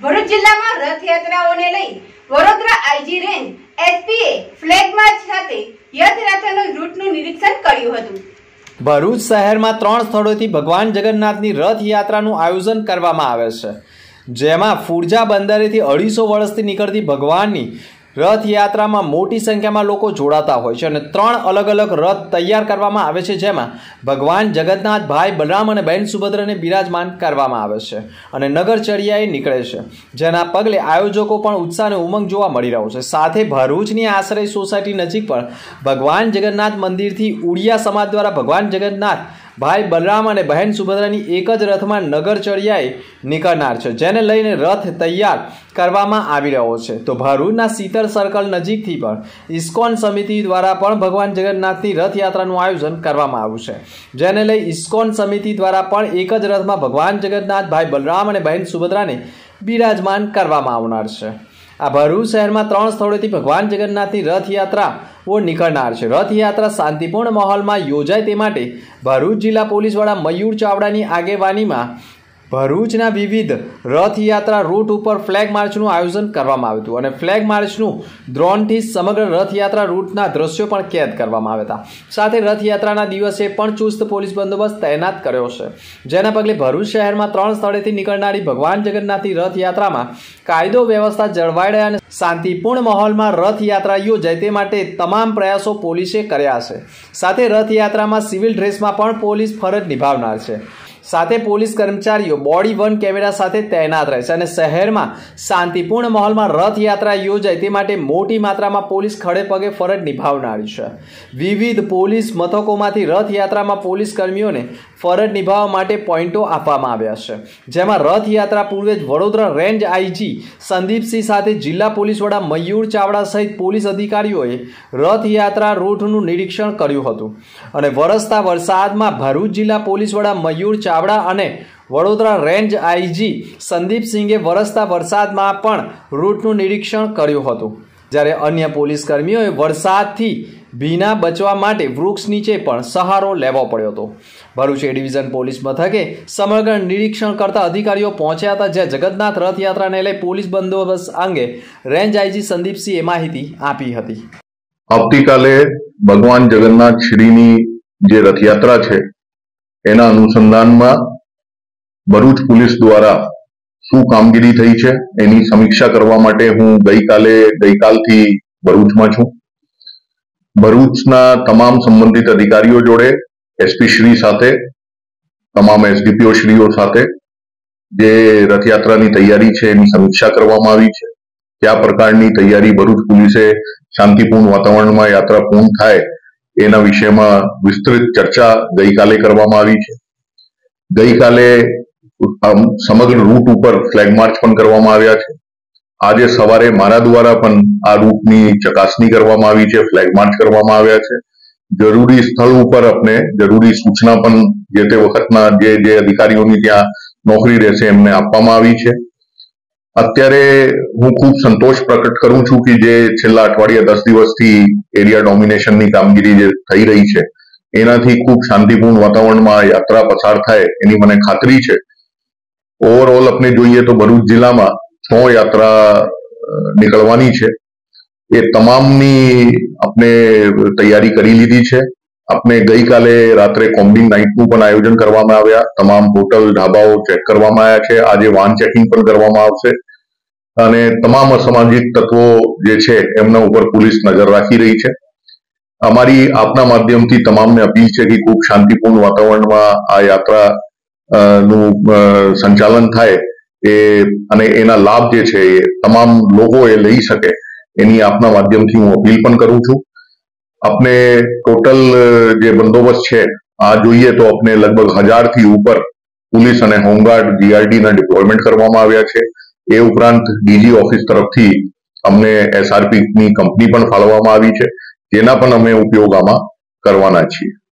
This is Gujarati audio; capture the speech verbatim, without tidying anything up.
ભરૂચ જિલ્લામાં રથયાત્રાઓને લઈ વડોદરા આઈજી રેન્જ એસપીએ ફ્લેગ માર્ચ સાથે રથયાત્રાનો રૂટનું નિરીક્ષણ કર્યું હતું। ભરૂચ શહેરમાં ત્રણ સ્થળોથી ભગવાન જગન્નાથની રથયાત્રાનું આયોજન કરવામાં આવે છે, જેમાં ફુરજા બંદરેથી અઢીસો વર્ષથી નીકળતી ભગવાનની રથયાત્રામાં મોટી સંખ્યામાં લોકો જોડાતા હોય છે અને ત્રણ અલગ અલગ રથ તૈયાર કરવામાં આવે છે, જેમાં ભગવાન જગન્નાથ, ભાઈ બલરામ અને બહેન સુભદ્રાને બિરાજમાન કરવામાં આવે છે અને નગરચર્યાએ નીકળે છે, જેના પગલે આયોજકો પણ ઉત્સાહ અને ઉમંગ જોવા મળી રહ્યો છે। સાથે ભરૂચની આશ્રય સોસાયટી નજીક પણ ભગવાન જગન્નાથ મંદિરથી ઉડિયા સમાજ દ્વારા ભગવાન જગન્નાથ, ભાઈ બલરામ અને બહેન સુભદ્રાની એક જ રથમાં નગરચર્યાએ નીકળનાર છે, જેને લઈને રથ તૈયાર કરવામાં આવી રહ્યો છે। તો ભરૂચના શીતળ સર્કલ નજીકથી પણ ઇસ્કોન સમિતિ દ્વારા પણ ભગવાન જગન્નાથની રથયાત્રાનું આયોજન કરવામાં આવ્યું છે, જેને લઈ ઇસ્કોન સમિતિ દ્વારા પણ એક જ રથમાં ભગવાન જગન્નાથ, ભાઈ બલરામ અને બહેન સુભદ્રાને બિરાજમાન કરવામાં આવનાર છે। આ ભરૂચ શહેરમાં ત્રણ સ્થળોથી ભગવાન જગન્નાથની રથયાત્રાઓ નીકળનાર છે। રથયાત્રા શાંતિપૂર્ણ માહોલમાં યોજાય તે માટે ભરૂચ જિલ્લા પોલીસ વડા મયુર ચાવડાની આગેવાનીમાં ભરૂચના વિવિધ રથયાત્રા રૂટ ઉપર ફ્લેગ માર્ચનું આયોજન કરવામાં આવ્યું હતું અને ફ્લેગ માર્ચનું ડ્રોનથી સમગ્ર રથયાત્રા રૂટના દ્રશ્યો પણ કેદ કરવામાં આવ્યા હતા। સાથે રથયાત્રાના દિવસે પણ ચુસ્ત પોલીસ બંદોબસ્ત તૈનાત કર્યો છે, જેના પગલે ભરૂચ શહેરમાં ત્રણ સ્થળેથી નીકળનારી ભગવાન જગન્નાથની રથયાત્રામાં કાયદો વ્યવસ્થા જળવાઈ રહે અને શાંતિપૂર્ણ માહોલમાં રથયાત્રા યોજાય તે માટે તમામ પ્રયાસો પોલીસે કર્યા છે। સાથે રથયાત્રામાં સિવિલ ડ્રેસમાં પણ પોલીસ ફરજ નિભાવનાર છે। સાથે પોલીસ કર્મચારીઓ બોડી વન કેમેરા સાથે તૈનાત રહેશે અને શહેરમાં શાંતિપૂર્ણ માહોલમાં રથયાત્રા યોજાય તે માટે મોટી માત્રામાં પોલીસ ખડે પગે ફરજ નિભાવનારી છે। વિવિધ પોલીસ મથકોમાંથી રથયાત્રામાં પોલીસ કર્મીઓને ફરજ નિભાવવા માટે પોઈન્ટો આપવામાં આવ્યા છે, જેમાં રથયાત્રા પૂર્વે જ વડોદરા રેન્જ આઈજી સંદીપસિંહ સાથે જિલ્લા પોલીસ વડા મયુર ચાવડા સહિત પોલીસ અધિકારીઓએ રથયાત્રા રૂટનું નિરીક્ષણ કર્યું હતું અને વરસતા વરસાદમાં ભરૂચ જિલ્લા પોલીસ વડા મયુર ચાવડા અને વડોદરા રેન્જ આઈજી સંદીપસિંહે વરસતા વરસાદમાં પણ રૂટનું નિરીક્ષણ કર્યું હતું, જ્યારે અન્ય પોલીસ કર્મીઓએ વરસાદથી ભીના બચવા માટે વૃક્ષ નીચે પણ સહારો લેવો પડ્યો હતો। ભરૂચ એ ડિવિઝન પોલીસ મથકે સમગ્ર નિરીક્ષણ કરતા અધિકારીઓ પહોંચ્યા હતા, જ્યાં જગન્નાથ રથયાત્રાને લઈ પોલીસ બંદોબસ્ત અંગે રેન્જ આઈજી સંદીપસિંહે માહિતી આપી હતી। આવતીકાલે ભગવાન જગન્નાથ શ્રીની જે રથયાત્રા છે એના અનુસંધાનમાં ભરૂચ પોલીસ દ્વારા શું કામગીરી થઈ છે એની સમીક્ષા કરવા માટે હું ગઈકાલે ગઈકાલથી ભરૂચમાં છું। ભરૂચના તમામ સંબંધિત અધિકારીઓ જોડે, એસપી શ્રી સાથે, તમામ એસડીપીઓ શ્રીઓ સાથે જે રથયાત્રાની તૈયારી છે એની સમીક્ષા કરવામાં આવી છે। કયા પ્રકારની તૈયારી ભરૂચ પોલીસે શાંતિપૂર્ણ વાતાવરણમાં યાત્રા પૂર્ણ થાય એના વિષયમાં વિસ્તૃત ચર્ચા ગઈકાલે કરવામાં આવી છે। ગઈકાલે સમગ્ર રૂટ ઉપર ફ્લેગ માર્ચ પણ કરવામાં આવ્યા છે। આજે સવારે મારા દ્વારા પણ આ રૂટની ચકાસણી કરવામાં આવી છે, ફ્લેગ માર્ચ કરવામાં આવ્યા છે। જરૂરી સ્થળ ઉપર આપણે જરૂરી સૂચના પણ જે તે વખતના જે જે અધિકારીઓની ત્યાં નોકરી રહેશે એમને આપવામાં આવી છે। અત્યારે હું ખૂબ સંતોષ પ્રકટ કરું છું કે જે છેલ્લા અઠવાડિયા દસ દિવસથી એરિયા ડોમિનેશનની કામગીરી જે થઈ રહી છે એનાથી ખૂબ શાંતિપૂર્ણ વાતાવરણમાં યાત્રા પસાર થાય એની મને ખાતરી છે। ઓવરઓલ આપણે જોઈએ તો ભરૂચ જિલ્લામાં છ યાત્રા નીકળવાની છે, એ તમામની આપણે તૈયારી કરી લીધી છે। આપણે ગઈકાલે રાત્રે કોમ્બિંગ નાઇટનું પણ આયોજન કરવામાં આવ્યા, તમામ હોટલ ઢાબાઓ ચેક કરવામાં આવ્યા છે। આજે વાહન ચેકિંગ પણ કરવામાં આવશે અને તમામ અસામાજિક તત્વો જે છે એમના ઉપર પોલીસ નજર રાખી રહી છે। અમારી આપના માધ્યમથી તમામને અપીલ છે કે ખૂબ શાંતિપૂર્ણ વાતાવરણમાં આ યાત્રા નું સંચાલન થાય એ અને એના લાભ જે છે એ તમામ લોકો એ લઈ શકે એની આપના માધ્યમથી હું અપીલ પણ કરું છું। આપણે ટોટલ જે બંદોબસ્ત છે આ જોઈએ તો આપણે લગભગ હજારથી ઉપર પોલીસ અને હોમગાર્ડ જીઆરડીના ડિપ્લોયમેન્ટ કરવામાં આવ્યા છે। એ ઉપરાંત ડીજી ઓફિસ તરફથી અમને એસઆરપીની કંપની પણ ફાળવવામાં આવી છે, જેના પણ અમે ઉપયોગ આમાં કરવાના છીએ।